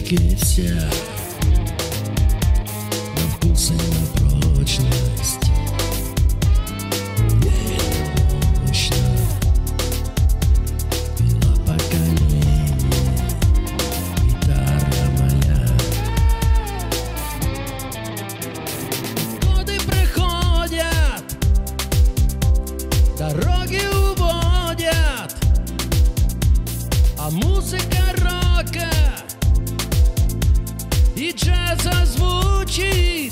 Практически вся на вкус и на прочность. Уверенно, мощно пила поколение гитара моя. Годы проходят, дороги уводят, а музыка рока и джаза звучит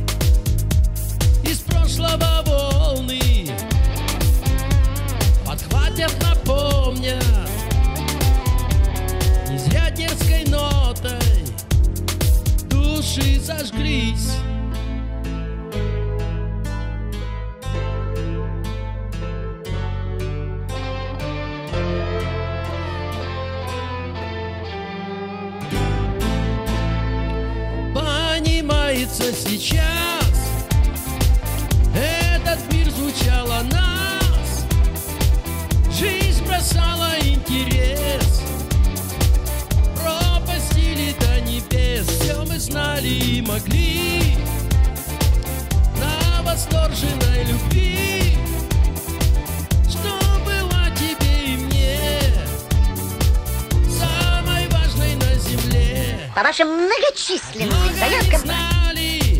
из прошлого волны. Подхватят, напомнят, не зря дерзкой нотой души зажглись. Понимается сейчас, этот мир звучал о нас, жизнь бросала интерес, пропастили до небес. Все мы знали и могли на восторженной любви, что было тебе и мне самой важной на земле. По вашим многочисленным заявкам Знали,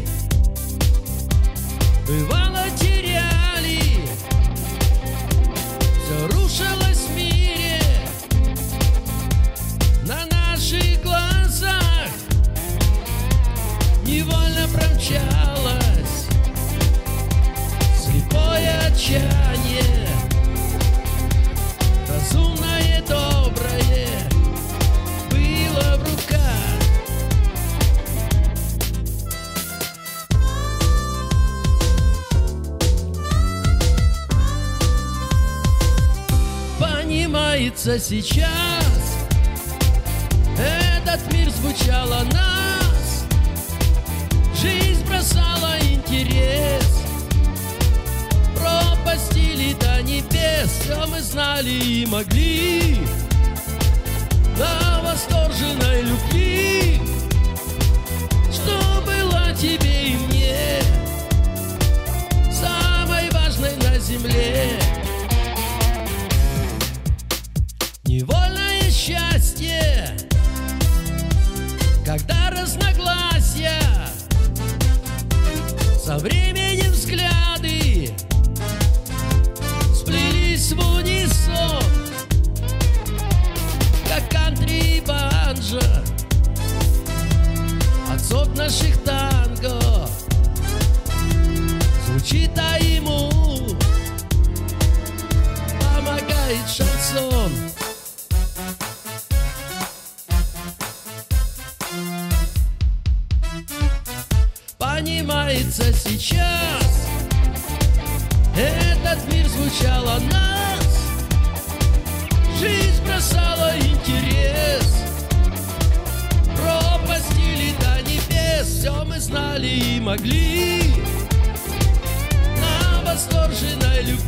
бывало теряли, все рушилось в мире на наших глазах, невольно промчалось слепое отчаяние, разумное, доброе было в руках. Понимается сейчас, этот мир звучал о нас, жизнь бросала интерес, пропастили до небес. Все мы знали и могли на восторженной любви, что было тебе и мне самой важной на земле. Невольное счастье, когда разногласия со временем взгляды сплелись в унисон, как кантри и банджо, отцов наших танго звучит, а ему помогает шансон. Понимается сейчас, этот мир звучал о нас, жизнь бросала интерес, пропастили до небес. Все мы знали и могли на восторженной любви,